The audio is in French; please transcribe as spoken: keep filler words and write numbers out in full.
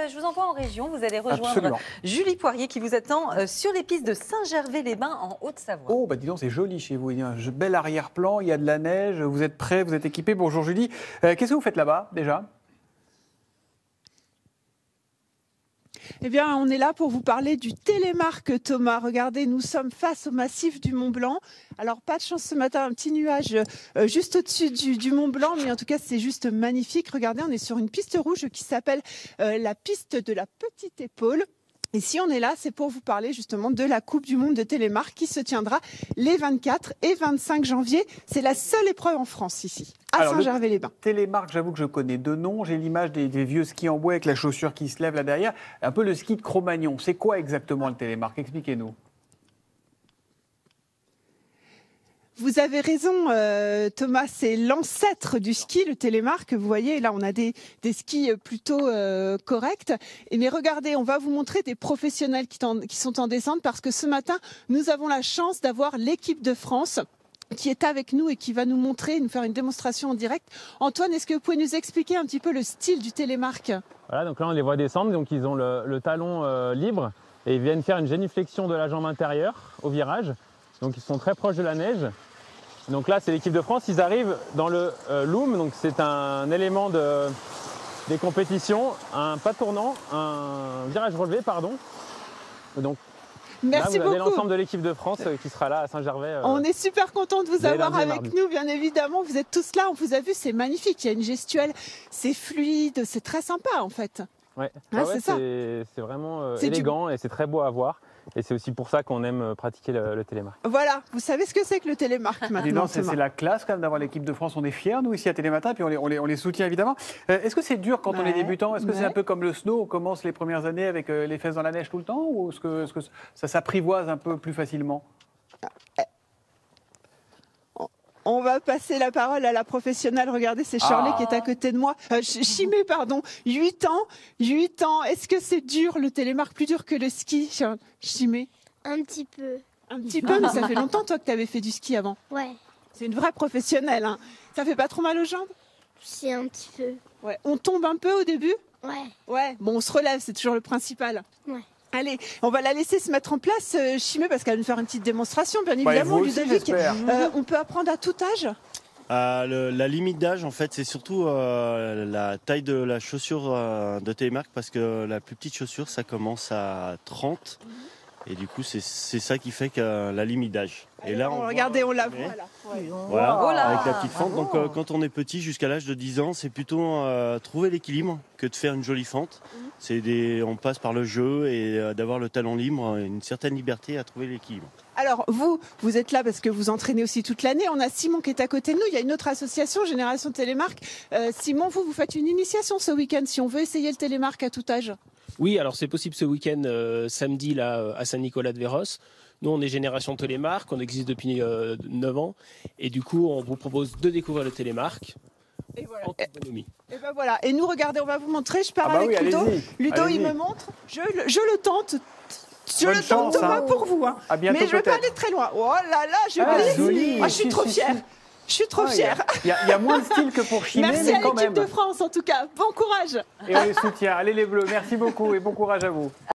Je vous envoie en région, vous allez rejoindre Absolument. Julie Poirier qui vous attend euh, sur les pistes de Saint-Gervais-les-Bains en Haute-Savoie. Oh, bah dis donc, c'est joli chez vous. Il y a un bel arrière-plan, il y a de la neige, vous êtes prêts, vous êtes équipés. Bonjour Julie. Euh, Qu'est-ce que vous faites là-bas déjà ? Eh bien, on est là pour vous parler du télémark, Thomas. Regardez, nous sommes face au massif du Mont Blanc. Alors, pas de chance ce matin, un petit nuage euh, juste au-dessus du, du Mont Blanc, mais en tout cas, c'est juste magnifique. Regardez, on est sur une piste rouge qui s'appelle euh, la piste de la petite épaule. Et si on est là, c'est pour vous parler justement de la Coupe du Monde de télémark qui se tiendra les vingt-quatre et vingt-cinq janvier. C'est la seule épreuve en France ici, à Saint-Gervais-les-Bains. Télémark, j'avoue que je connais deux noms. J'ai l'image des, des vieux skis en bois avec la chaussure qui se lève là derrière. Un peu le ski de Cro-Magnon. C'est quoi exactement le télémark? Expliquez-nous. Vous avez raison, euh, Thomas, c'est l'ancêtre du ski, le télémark. Vous voyez, là, on a des, des skis plutôt euh, corrects. Et mais regardez, on va vous montrer des professionnels qui, qui sont en descente parce que ce matin, nous avons la chance d'avoir l'équipe de France qui est avec nous et qui va nous montrer, nous faire une démonstration en direct. Antoine, est-ce que vous pouvez nous expliquer un petit peu le style du télémark? Voilà, donc là, on les voit descendre. Donc, ils ont le, le talon euh, libre et ils viennent faire une génuflexion de la jambe intérieure au virage. Donc, ils sont très proches de la neige. Donc là, c'est l'équipe de France. Ils arrivent dans le euh, loom. Donc, c'est un élément de, des compétitions, un pas tournant, un virage relevé, pardon. Donc, merci là, vous avez beaucoup. l'ensemble de l'équipe de France euh, qui sera là à Saint-Gervais. Euh, on est super content de vous avoir avec mardi. nous, bien évidemment. Vous êtes tous là, on vous a vu, c'est magnifique. Il y a une gestuelle, c'est fluide, c'est très sympa en fait. Ouais, Ah, ouais, c'est ça. C'est vraiment euh, C'est élégant du... et c'est très beau à voir. Et c'est aussi pour ça qu'on aime pratiquer le, le télémark. Voilà, vous savez ce que c'est que le télémark maintenant. C'est la classe quand même d'avoir l'équipe de France. On est fiers, nous, ici à Télématin, puis on les, on les, on les soutient évidemment. Euh, Est-ce que c'est dur quand ouais, on est débutant? Est-ce que ouais. c'est un peu comme le snow? On commence les premières années avec euh, les fesses dans la neige tout le temps? Ou est-ce que, est-ce que ça s'apprivoise un peu plus facilement? On va passer la parole à la professionnelle. Regardez, c'est Shirley ah. qui est à côté de moi. Euh, Chimé, pardon. huit ans. huit ans. Est-ce que c'est dur, le télémark, plus dur que le ski, Chimé? Un petit peu. Un petit peu, mais ça fait longtemps, toi, que tu avais fait du ski avant. Ouais. C'est une vraie professionnelle. Hein. Ça fait pas trop mal aux jambes? C'est un petit peu. Ouais. On tombe un peu au début? Ouais. Ouais. Bon, on se relève, c'est toujours le principal. Ouais. Allez, on va la laisser se mettre en place, euh, Chimé, parce qu'elle va nous faire une petite démonstration, bien bah, évidemment, vous aussi, Ludovic. Euh, on peut apprendre à tout âge? Euh, le, la limite d'âge, en fait, c'est surtout euh, la taille de la chaussure euh, de télémark, parce que la plus petite chaussure, ça commence à trente. Et du coup, c'est ça qui fait que euh, la limite d'âge. Et là, on regardez, voit, on la voit là. Ouais. Voilà, Oh là, avec la petite fente. bravo. Donc, euh, quand on est petit, jusqu'à l'âge de dix ans, c'est plutôt euh, trouver l'équilibre que de faire une jolie fente. Mmh. C'est des, on passe par le jeu et euh, d'avoir le talon libre, une certaine liberté à trouver l'équilibre. Alors, vous, vous êtes là parce que vous entraînez aussi toute l'année. On a Simon qui est à côté de nous. Il y a une autre association, Génération Télémark. Euh, Simon, vous, vous faites une initiation ce week-end si on veut essayer le télémark à tout âge. Oui, alors c'est possible ce week-end, euh, samedi, là, à Saint-Nicolas-de-Véros. Nous, on est Génération Télémark, on existe depuis euh, neuf ans. Et du coup, on vous propose de découvrir le télémark. Et voilà. En toute bonhomie. Et ben voilà. Et nous, regardez, on va vous montrer. Je pars ah bah avec oui, Ludo. Ludo, allez-y. il me montre. Je, le- je le tente. Je Bonne le chance, tente, Thomas, hein. pour vous. Hein. À bientôt, Mais je ne veux pas peut-être. aller très loin. Oh là là, je Ah, glisse. joli. Ah, je suis Si, trop si, fière. si. Je suis trop Ah, il y a- fière. Il y, a- il y a moins de style que pour Chimé, Merci mais à quand l'équipe même. de France, en tout cas. Bon courage. Et on les soutient. Allez les Bleus, merci beaucoup et bon courage à vous.